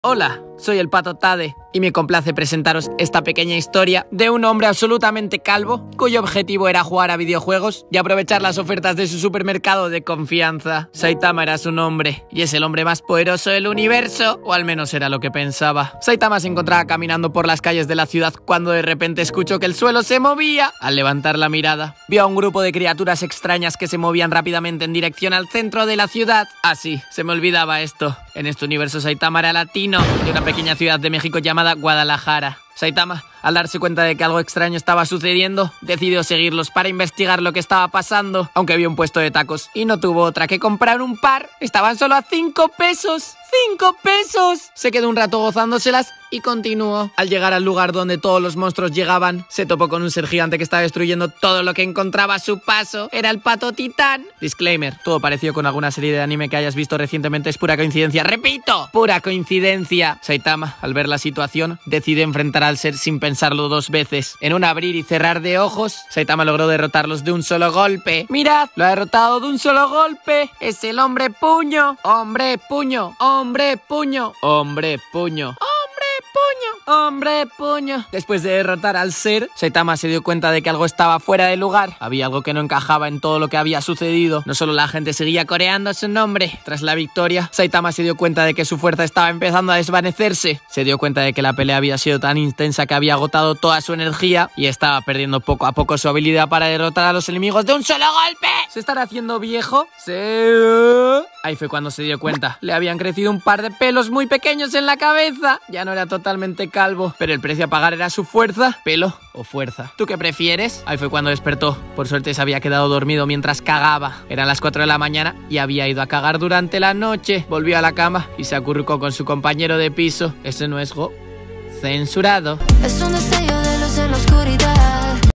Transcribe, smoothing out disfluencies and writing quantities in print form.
Hola, soy el Pato Tade y me complace presentaros esta pequeña historia de un hombre absolutamente calvo cuyo objetivo era jugar a videojuegos y aprovechar las ofertas de su supermercado de confianza. Saitama era su nombre y es el hombre más poderoso del universo, o al menos era lo que pensaba. Saitama se encontraba caminando por las calles de la ciudad cuando de repente escuchó que el suelo se movía. Al levantar la mirada, vio a un grupo de criaturas extrañas que se movían rápidamente en dirección al centro de la ciudad. Sí, se me olvidaba esto. En este universo Saitama era latino, de una pequeña ciudad de México llamada Guadalajara. Saitama, al darse cuenta de que algo extraño estaba sucediendo, decidió seguirlos para investigar lo que estaba pasando, aunque vio un puesto de tacos y no tuvo otra que comprar un par. Estaban solo a 5 pesos. ¡5 pesos! Se quedó un rato gozándoselas y continuó. Al llegar al lugar donde todos los monstruos llegaban, se topó con un ser gigante que estaba destruyendo todo lo que encontraba a su paso. Era el Pato Titán. Disclaimer, todo parecido con alguna serie de anime que hayas visto recientemente es pura coincidencia. ¡Repito! ¡Pura coincidencia! Saitama, al ver la situación, decide enfrentar al ser sin pensarlo 2 veces. En un abrir y cerrar de ojos, Saitama logró derrotarlos de un solo golpe. ¡Mirad! Lo ha derrotado de un solo golpe. Es el hombre puño. ¡Hombre puño! ¡Hombre puño! ¡Hombre puño! ¡Hombre puño! Después de derrotar al ser, Saitama se dio cuenta de que algo estaba fuera de lugar. Había algo que no encajaba en todo lo que había sucedido. No solo la gente seguía coreando su nombre. Tras la victoria, Saitama se dio cuenta de que su fuerza estaba empezando a desvanecerse. Se dio cuenta de que la pelea había sido tan intensa que había agotado toda su energía y estaba perdiendo poco a poco su habilidad para derrotar a los enemigos de un solo golpe. ¿Se estará haciendo viejo? Sí. Ahí fue cuando se dio cuenta. Le habían crecido un par de pelos muy pequeños en la cabeza. Ya no era totalmente calvo, pero el precio a pagar era su fuerza. ¿Pelo o fuerza? ¿Tú qué prefieres? Ahí fue cuando despertó. Por suerte se había quedado dormido mientras cagaba. Eran las 4 de la mañana y había ido a cagar durante la noche. Volvió a la cama y se acurrucó con su compañero de piso. Ese no es censurado. Es un destello de